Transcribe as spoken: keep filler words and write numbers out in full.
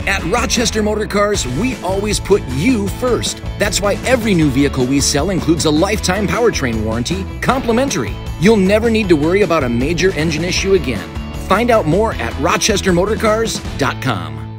At Rochester Motor Cars, we always put you first. That's why every new vehicle we sell includes a lifetime powertrain warranty, complimentary. You'll never need to worry about a major engine issue again. Find out more at rochester motor cars dot com.